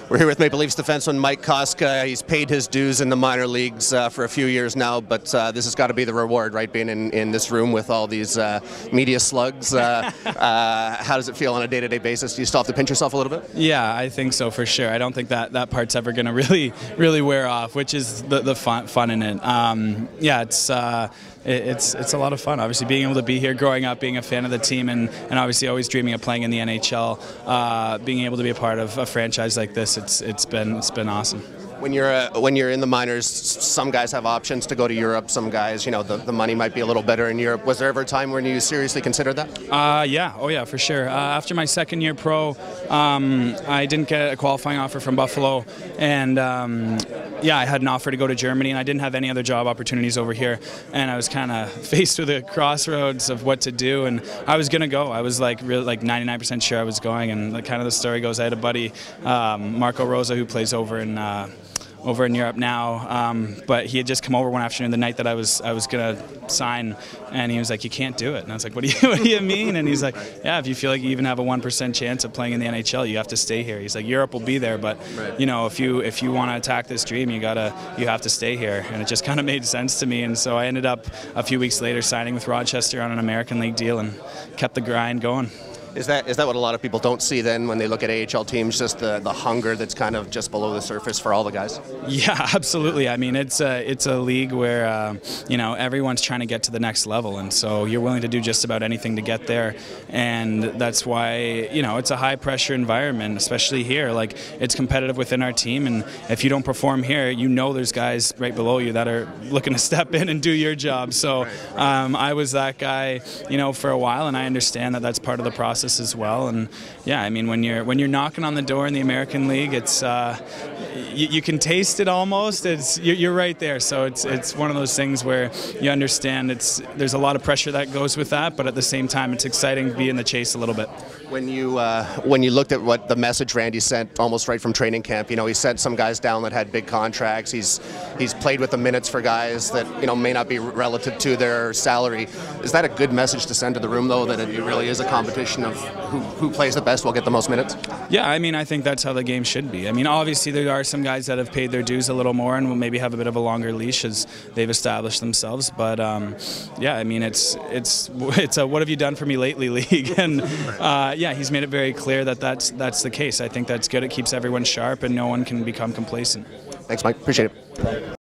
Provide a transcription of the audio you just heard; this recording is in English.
We're here with Maple Leafs defenseman Mike Koska. He's paid his dues in the minor leagues for a few years now, but this has got to be the reward, right? Being in this room with all these media slugs. How does it feel on a day-to-day basis? Do you still have to pinch yourself a little bit? Yeah, I think so for sure. I don't think that part's ever going to really wear off, which is the fun in it. Yeah, it's a lot of fun. Obviously, being able to be here, growing up, being a fan of the team, and obviously always dreaming of playing in the NHL. Being able to be a part of a franchise like this, it's been awesome. When you're in the minors, some guys have options to go to Europe. Some guys, the money might be a little better in Europe. Was there ever a time when you seriously considered that? Yeah. Oh yeah, for sure. After my second year pro, I didn't get a qualifying offer from Buffalo, and yeah, I had an offer to go to Germany, and I didn't have any other job opportunities over here, and I was kind of faced with a crossroads of what to do, and I was gonna go. I was like 99% sure I was going, and kind of the story goes, I had a buddy, Marco Rosa, who plays over in Europe now, but he had just come over one afternoon, the night that I was gonna sign, and he was like, "You can't do it." And I was like, "What do you mean?" And he's like, "Yeah, if you feel like you even have a 1% chance of playing in the NHL, you have to stay here." He's like, "Europe will be there, but if you want to attack this dream, you have to stay here." And it just kind of made sense to me, and so I ended up a few weeks later signing with Rochester on an American League deal and kept the grind going. Is that what a lot of people don't see then when they look at AHL teams, just the hunger that's kind of just below the surface for all the guys? Yeah, absolutely. I mean, it's a league where everyone's trying to get to the next level, and so you're willing to do just about anything to get there, and that's why it's a high pressure environment, especially here. Like, it's competitive within our team, and if you don't perform here, there's guys right below you that are looking to step in and do your job. So I was that guy, for a while, and I understand that that's part of the process as well. And yeah, I mean, when you're knocking on the door in the American League, it's you can taste it almost. You're right there. So it's one of those things where you understand there's a lot of pressure that goes with that, but at the same time, it's exciting to be in the chase a little bit. When you looked at what the message Randy sent almost right from training camp, he sent some guys down that had big contracts. He's played with the minutes for guys that may not be relative to their salary. Is that a good message to send to the room, though, that it really is a competition of who plays the best will get the most minutes? Yeah, I mean, I think that's how the game should be. I mean, obviously there are some guys that have paid their dues a little more and will maybe have a bit of a longer leash as they've established themselves. But yeah, I mean, it's a what have you done for me lately league, and yeah, he's made it very clear that that's the case. I think that's good. It keeps everyone sharp, and no one can become complacent. Thanks, Mike. Appreciate it.